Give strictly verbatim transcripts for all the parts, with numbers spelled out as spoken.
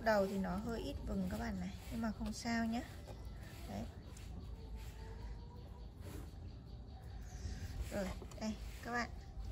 đầu thì nó hơi ít vừng các bạn này, nhưng mà không sao nhé. Đấy. Rồi, đây các bạn.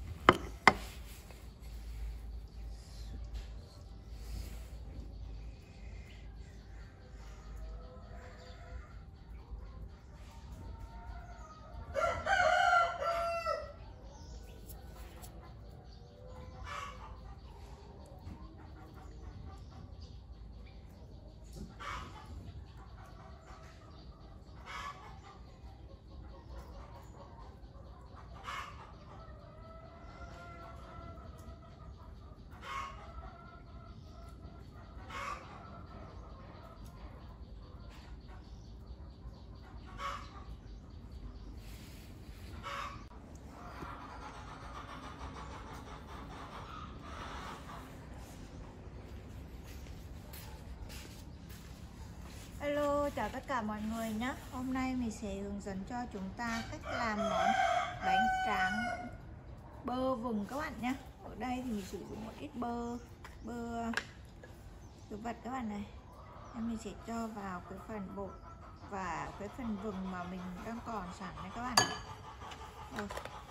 Hello, chào tất cả mọi người nhé. Hôm nay mình sẽ hướng dẫn cho chúng ta cách làm món bánh tráng bơ vừng các bạn nhé. Ở đây thì mình sử dụng một ít bơ bơ thực vật các bạn này. Em mình sẽ cho vào cái phần bột và cái phần vừng mà mình đang còn sẵn này các bạn. Rồi.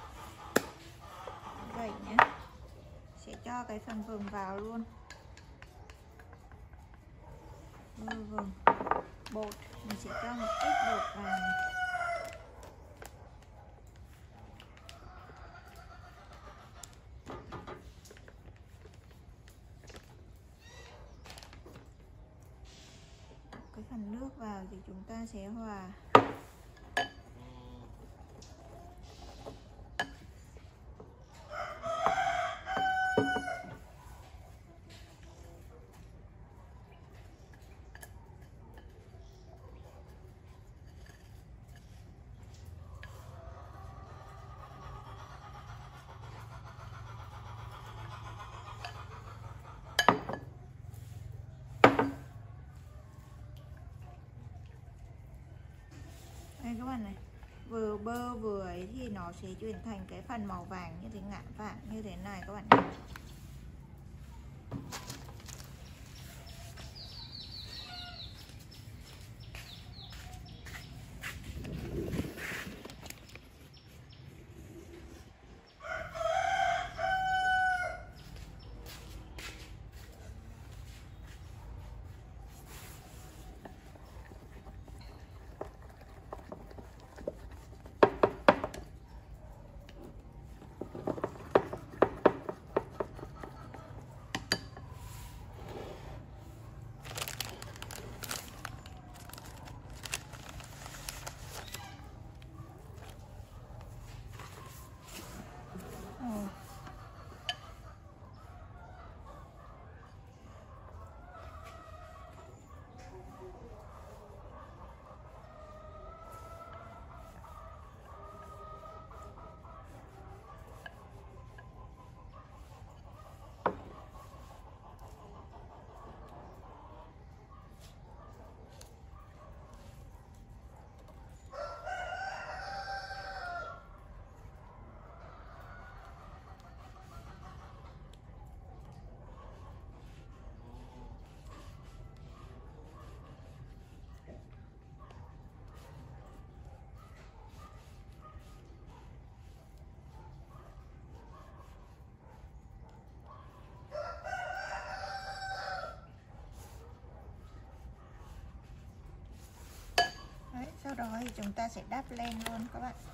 Vậy nhé. Sẽ cho cái phần vừng vào luôn. Bơ vừng, bột, mình sẽ cho một ít bột vào này. Cái phần nước vào thì chúng ta sẽ hòa. Đây các bạn này, vừa bơ vừa ấy thì nó sẽ chuyển thành cái phần màu vàng như thế, ngạn vàng như thế này các bạn nhé. Đấy, sau đó thì chúng ta sẽ đắp lên luôn các bạn.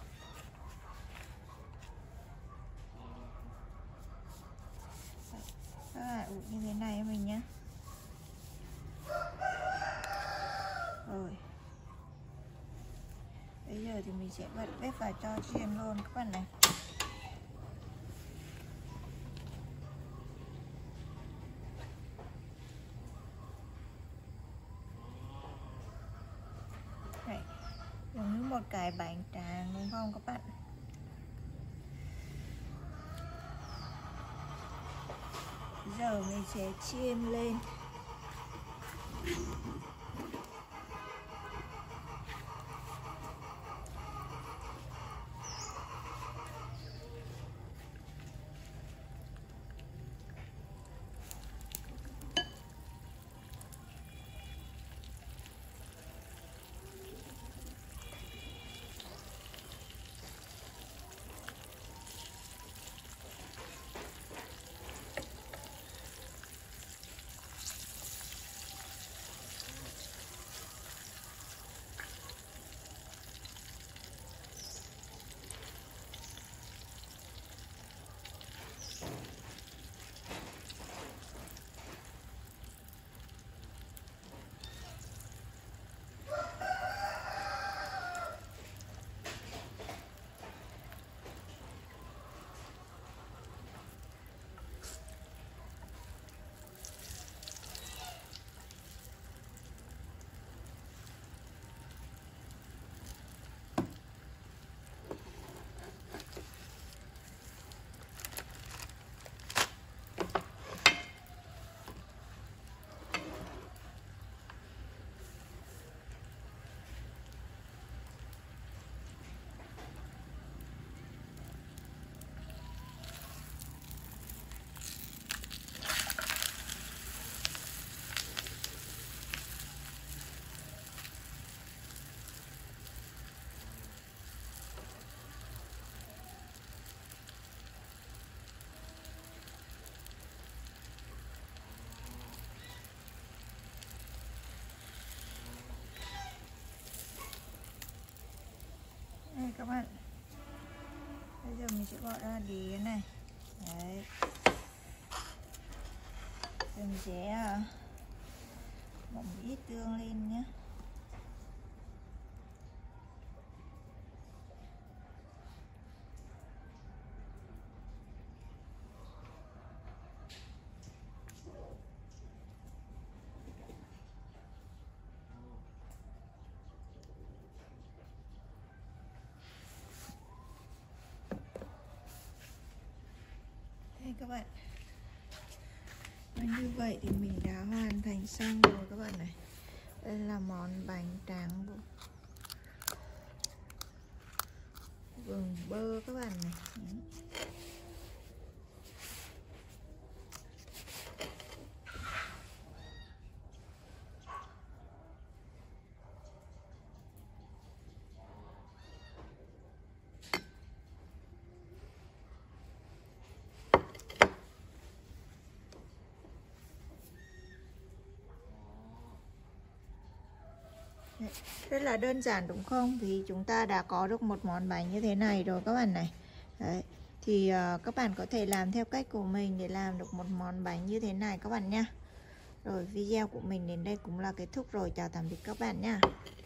Các bạn ủ như thế này mình nhé. Rồi. Bây giờ thì mình sẽ bật bếp vào cho chiên luôn các bạn này. Đấy, giống như một cái bánh tráng đúng không các bạn? Giờ mình sẽ chiên lên. các bạn. Bây giờ mình sẽ gọi ra đĩa này. Đấy. Rồi mình sẽ bỏ một ít tương lên nhé. Đây các bạn. Và như vậy thì mình đã hoàn thành xong rồi các bạn này. Đây là món bánh tráng vừng bơ các bạn này. Rất là đơn giản đúng không? Thì chúng ta đã có được một món bánh như thế này rồi các bạn này. Đấy. Thì uh, các bạn có thể làm theo cách của mình để làm được một món bánh như thế này các bạn nha. Rồi video của mình đến đây cũng là kết thúc rồi. Chào tạm biệt các bạn nha.